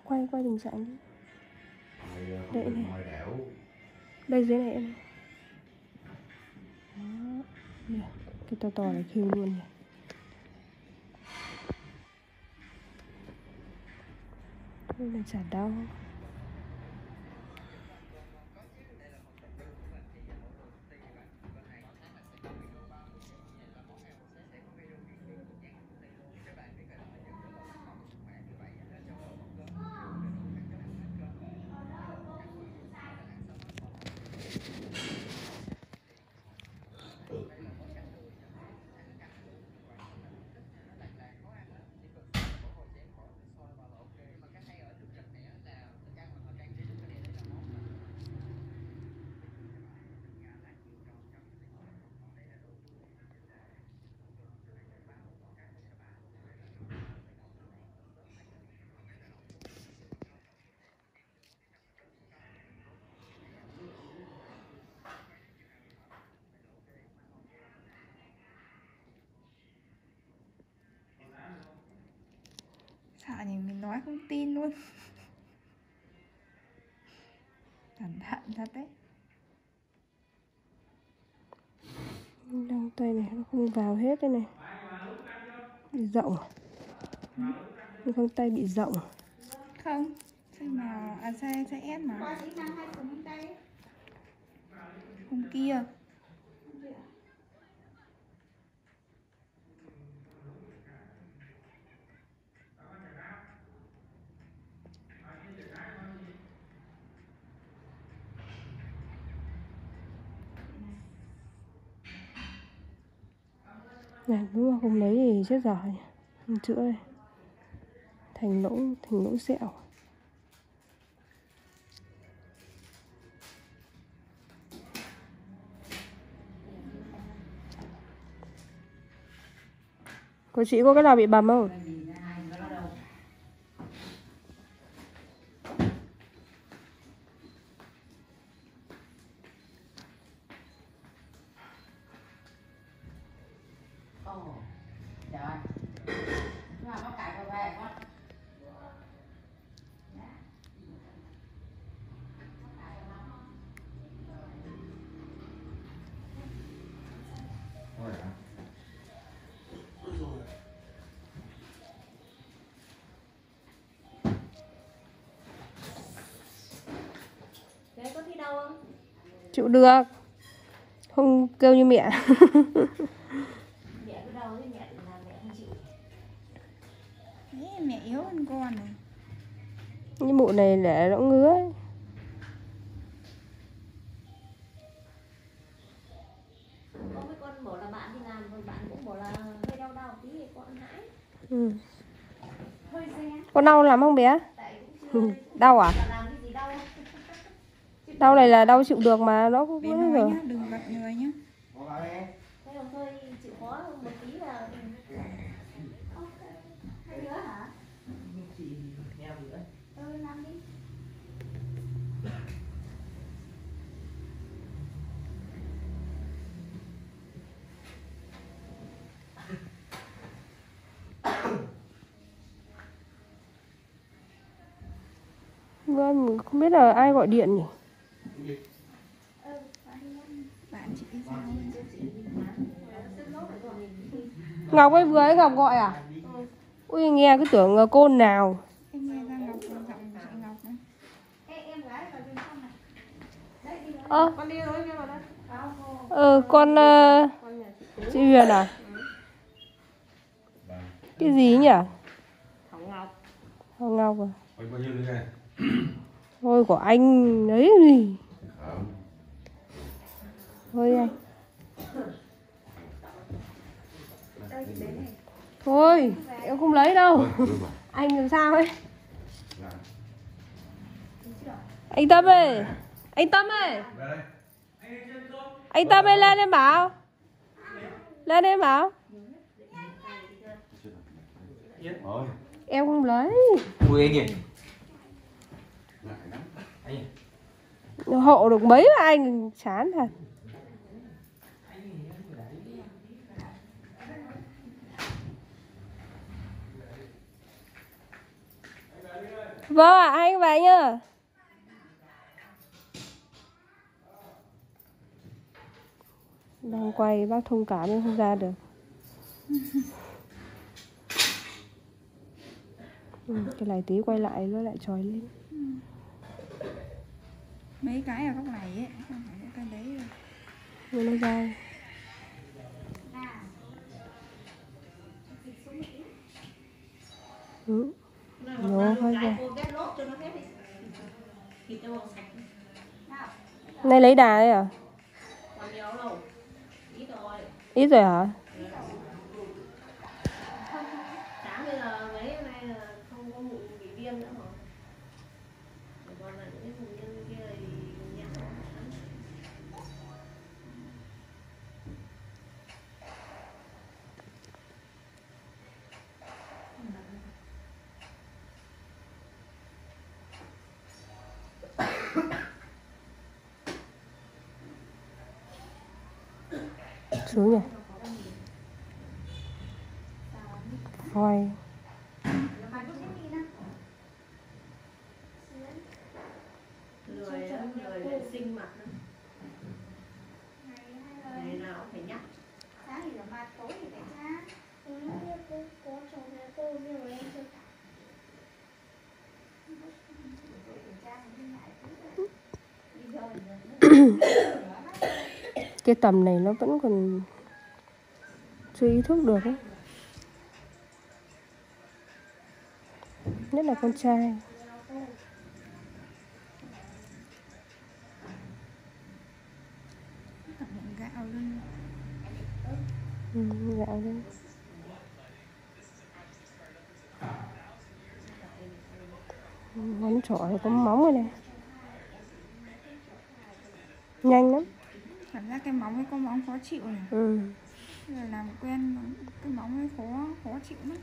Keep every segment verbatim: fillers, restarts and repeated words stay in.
Quay quay tình trạng đi. Đây này. Đây dưới này em. Đó. Cái to to này khêu luôn này. Đây là chả đau. Sợ nhỉ, mình nói không tin luôn. Cẩn thận thật đấy. Đăng tay này nó không vào hết đây này. Bị rộng. Ừ. Không tay bị rộng. Không, size mà à size size S mà. Hôm kia. Này, nếu mà không lấy thì chết rồi. Không chữa đây. Thành lỗ, thành lỗ sẹo. Cô chị có cái nào bị bầm không? Thế có thi đâu không? Chịu được. Không kêu như mẹ. Mẹ cứ đau thì mẹ là mẹ không chịu. Thế mẹ yếu hơn con này. Cái mụ này để nó ngứa ấy. Có mấy con bảo là bạn đi làm rồi bạn cũng bảo là hơi đau đau tí thì con hãi. Ừ. Hơi xe. Con đau lắm không bé? Tại cũng chưa Đau à? làm cái gì đau. Đau này là đau chịu được mà nó cũng Bên rồi. nhá, đừng gật người nhá. Thế còn hơi chịu khó hơn một tí là hai đứa hả? Ừ, làm đi. Vâng, không biết là ai gọi điện nhỉ? Bạn chị sao? Ngọc ấy vừa ấy Ngọc gọi à? Ui nghe cứ tưởng là côn nào. Em nghe ra Ngọc giọng của chị Ngọc nữa. Em gái vào bên trong này. Đấy đi rồi. Ơ. Con đi rồi, đi vào đây. Ừ, con uh, chị Huyền à? Cái gì nhỉ? Hồng Ngọc. Hồng Ngọc à? Bao nhiêu nữa này? Thôi của anh ấy gì? Thôi anh. Thôi, em không lấy đâu. Anh làm sao ấy? Anh Tâm ơi. Anh Tâm ơi. Anh Tâm ơi lên em bảo. Lên em bảo. Em không lấy. Ui anh nhỉ? Hộ được mấy mà anh chán thật. Vâng ạ, anh về nhá. Đang quay bác thông cảm nhưng không ra được. Ừ, cái này tí quay lại nó lại trồi lên. Ừ. Mấy cái ở góc này ấy, không phải những cái đấy rồi. Nhưng nó ra. Ừ. Nó hơi ra. Nay lấy đà đấy à? Ít rồi hả? Sáng bây giờ mấy hôm nay là không có mụn bị viêm nữa mà. Còn là những cái mụn nhân kia thì nhẹ lắm. Xuống nhỉ? Phoi. Lười á, lười vệ sinh mặt nữa. Ngày nào cũng phải nhắc. Sáng thì rửa mặt, tối thì phải擦. Ừ, cô có chồng nhà cô nhiều lên chưa? Cái tầm này nó vẫn còn chưa ý thức được ấy. Nhất là con trai. Gạo lên. Ừ, gạo lên. Ngón trỏ thì có móng rồi này. Nhanh lắm. Cảm giác cái móng ấy có móng khó chịu này. Ừ. Rồi làm quen cái móng ấy khó khó chịu lắm.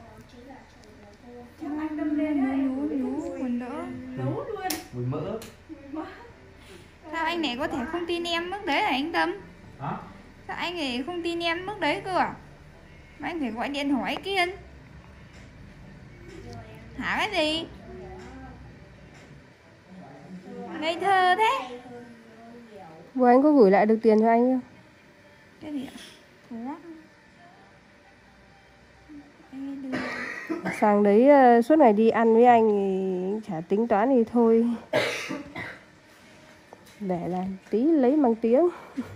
Chắc anh đâm lên nhú nhú nhú còn đỡ. Nấu luôn. Mùi mỡ. Sao anh này có thể không tin em mức đấy hả anh Tâm? Hả? Sao anh ấy không tin em mức đấy cơ à? Mà anh phải gọi điện hỏi Kiên. Hả cái gì? Ngây thơ thế. Vừa anh có gửi lại được tiền cho anh không? Cái gì ạ? Có. Sang đấy uh, suốt ngày đi ăn với anh thì chả tính toán thì thôi. Để là tí lấy bằng tiếng.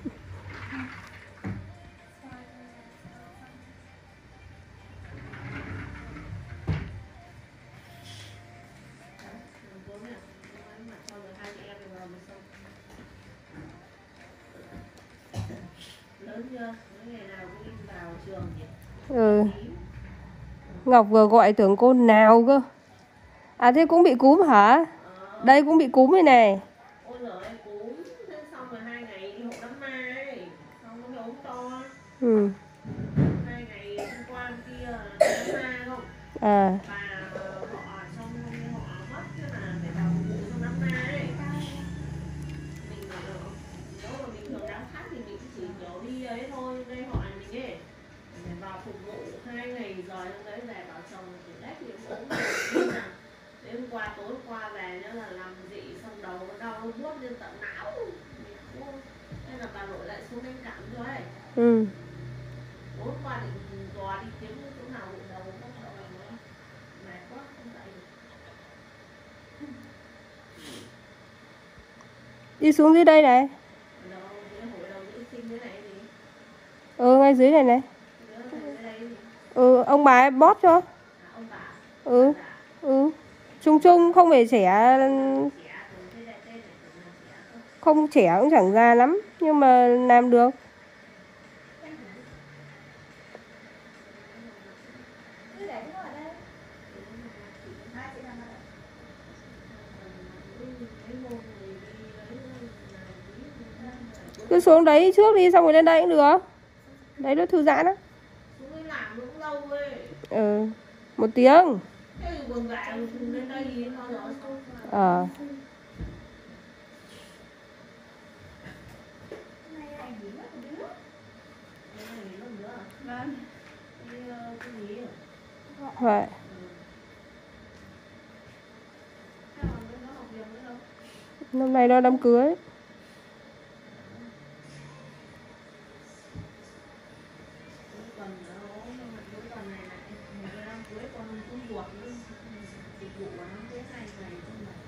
Lớn chưa? Mấy ngày nào cũng đi vào trường nhỉ? Ừ. Ngọc vừa gọi tưởng cô nào cơ. À thế cũng bị cúm hả? Ờ. Đây cũng bị cúm này này. Ôi giời ơi, cúm. Thế xong rồi hai ngày đi hộ đám ma ấy. Xong nó ốm to. Ừ. Hai ngày hôm qua hôm kia là đám ma không? À. Và họ xong họ mất chứ là phải vào phục vụ trong đám ma ấy. Mình nếu mà bình thường đám khác thì mình chỉ kiểu đi ấy thôi. Đây họ này mình ấy. Để vào phục vụ hai ngày rồi hôm đấy về bảo chồng thì lét thì ốm. Đến hôm qua tối hôm qua về nữa là làm dị xong đầu nó đau nó buốt lên tận não. Nên là bà nội lại xuống đánh cảm cho ấy. Ừ. Tối hôm qua thì dò đi kiếm chỗ nào bụng đầu không sợ nữa. Mệt quá không dậy được. Đi xuống dưới đây này. Đâu, dưới hội đầu giữ sinh thế này gì? Ừ, ngay dưới này này. Dưới đây gì? Ừ, ông bà ấy bóp cho. À, ông bà. Ừ. Ừ. Chung chung không phải trẻ. Không trẻ cũng chẳng già lắm. Nhưng mà làm được. Cứ xuống đấy trước đi xong rồi lên đây cũng được. Đấy nó thư giãn á. Xuống làm cũng lâu ấy. Ừ. Một tiếng. Thế thì buồn vạ lên đây thì bao giờ xong. Ờ. Vâng. Vậy. Năm nay đó đám cưới. Cuối tuần nó cuối tuần này lại người đám cưới con con ruột nó dịch vụ của đám cưới hai ngày trong này.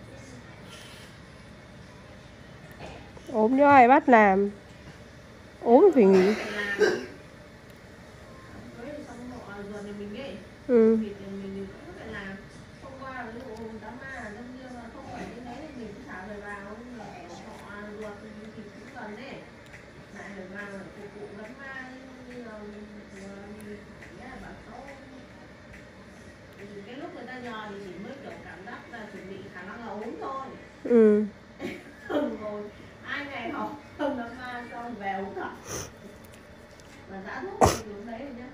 Ốm cho ai bắt làm. Ốm phải nghỉ. Phải làm. Cưới thì xong họ ruột nhà mình ấy. Ừ. Thì mình cũng phải làm. Hôm qua ví dụ đám ma là đâm như là không phải như thế thì mình cũng thả người vào, nhưng mà họ ruột thì cũng cần đấy. Lại người vào để phục vụ đám ma như là nghĩa là bảo số. Cái lúc người ta nhờ thì chỉ mới kiểu cảm giác là chuẩn bị khả năng là ốm thôi. Ừ. Rồi hai ngày họ không đám ma xong về ốm thật. Và dã thuốc thì đúng đấy rồi nhá.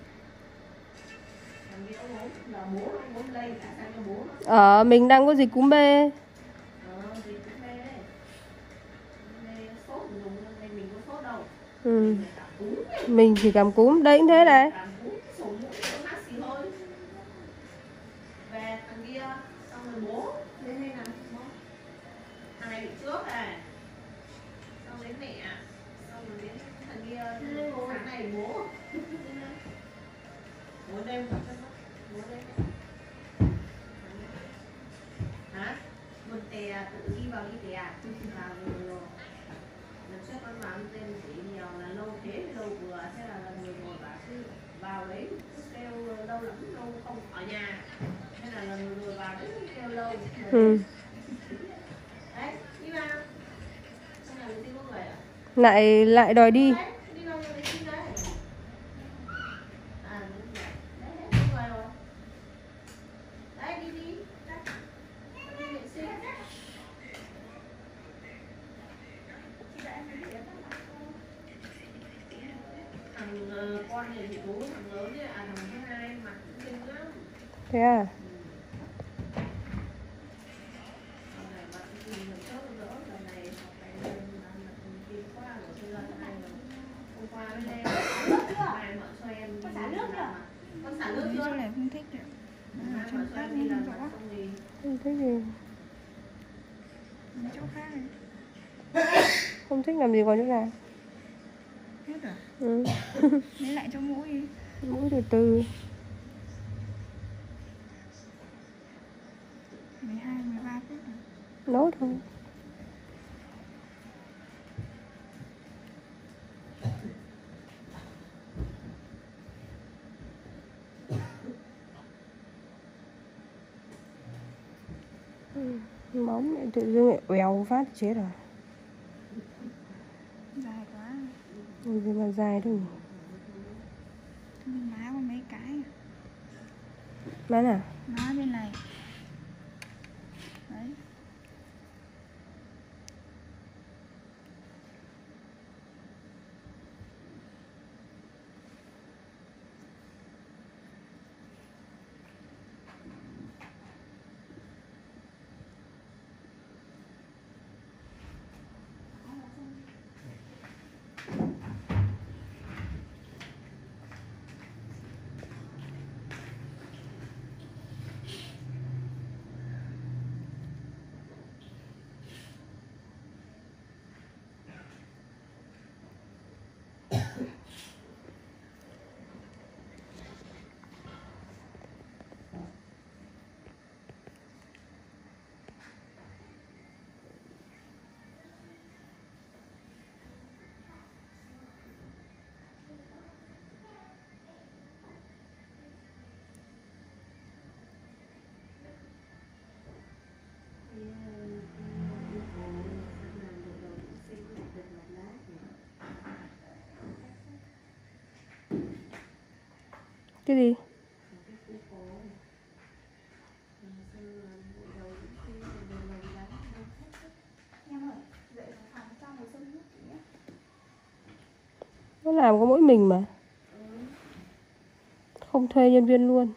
Thằng kia ông ốm là bố ông ốm lây cả sang cho bố nó. Ờ, mình đang có dịch cúm B. Ờ, dịch cúm B đấy. Đây sốt dùng đây mình có sốt đâu. Ừ. Mình cảm cúm đấy. Mình chỉ cảm cúm, đây cũng thế này. Cảm cúm, sổ mũi, nó mát xì hơi. Về thằng kia, xong rồi bố lên đây nào. Thằng này bị trước này. Xong đến mẹ. Xong rồi đến thằng kia, sáng này bố. Bố đêm vào chân mắt. Bố đêm. Hả? Một tè tự đi vào đi tè à? Vào rồi rồi. Lần trước con vào tên chỉ nhiều là lâu thế thì lâu vừa. Thế là lần người rồi bà cứ vào đấy kêu lâu lắm lâu không ở nhà. Thế là lần người vào đấy kêu lâu. Ừ. Đấy, đi vào. Xong là mình đi có người à? Lại lại đòi đi. Đấy, đi vào rồi đi đấy. À, đúng rồi. Đấy, đấy, có người rồi. Đấy, đi đi. Đấy. Đi vệ sinh. Thằng uh, con này thì bố thằng lớn ấy, à thằng thứ hai mặt cũng xinh lắm. Thế à? Ừ. Thằng này mặt thì lần trước đỡ, lần này học này lên mặt kinh quá rồi, bây giờ thằng này rồi. Hôm qua mới lên, mai mở cho em con xả nước chưa? Con xả nước chưa? Chỗ này không thích được. Mai mở cho em đi làm mặt không gì. Không thích gì. Chỗ khác này. Không thích làm gì còn chỗ nào. Hết rồi. Ừ. Lấy lại cho mũi đi. Mũi từ từ. mười hai, mười ba phút rồi. Nốt thôi. Ừ. Móng lại tự dưng lại uèo phát chết rồi. Dài quá. Ôi gì mà dài thôi. Má có mấy cái. Má nào? Má bên này. Đấy. Cái gì? Nó làm có mỗi mình mà. Không thuê nhân viên luôn.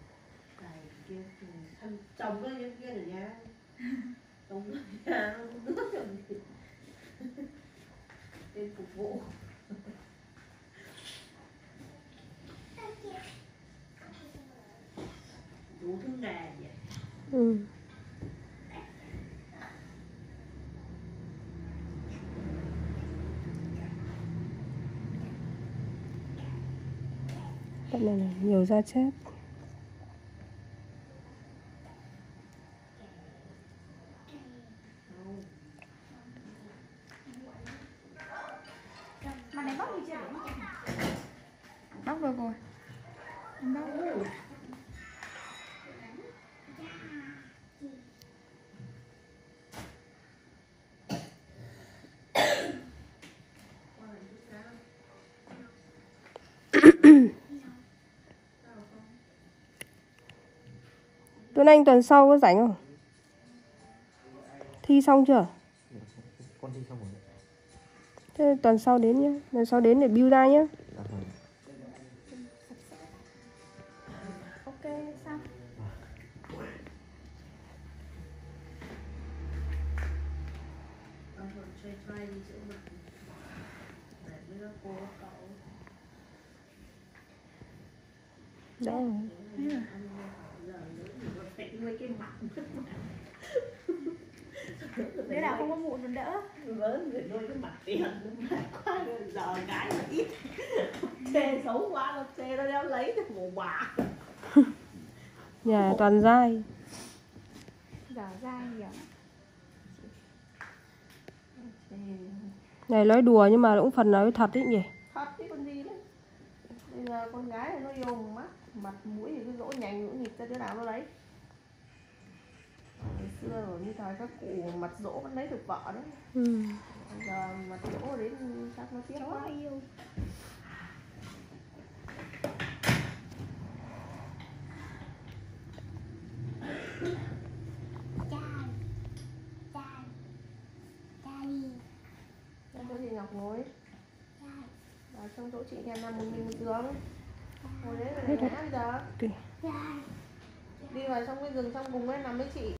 Chồng có nhân viên ở nhà. Chồng ở nhà nó cũng nước rồi. Tên phục vụ. Đủ thứ nghề vậy. Ừ. Đoạn này này nhiều da chết. Mặt này bóc thì chưa được. Bóc được rồi. Em bóc. Tuấn Anh tuần sau có rảnh không? Thi xong chưa? Con thi xong rồi. Thế tuần sau đến nhá. Tuần sau đến để bill ra nhá. Ok, xong. Trai trai đi chữa mặt để với các cô các cậu. Đó. Mấy cái mặt Thế nào không có mụn còn đỡ. lớn rồi đôi cái mặt tiền nó mệt quá rồi giờ cái mà ít chê xấu quá nó chê nó đeo lấy cái mồ bà Nhà toàn dai. Giờ dai nhiều. Này nói đùa nhưng mà cũng phần nói thật đấy nhỉ. thật chứ con gì đấy. Bây giờ con gái này nó yêu mắt mặt mũi thì cứ dỗ nhành dỗ nhịp cho đứa nào nó lấy. Ngày xưa rồi như thời các cụ mặt dỗ vẫn lấy được vợ đấy. Ừ. Bây giờ mặt dỗ đến chắc nó tiếc quá. Yêu. Trong chỗ chị Ngọc ngồi ở trong chỗ chị thèm nằm một mình một giường. Ngồi đấy rồi để ăn giờ. Okay. Đi vào trong cái rừng trong cùng ấy nằm với chị.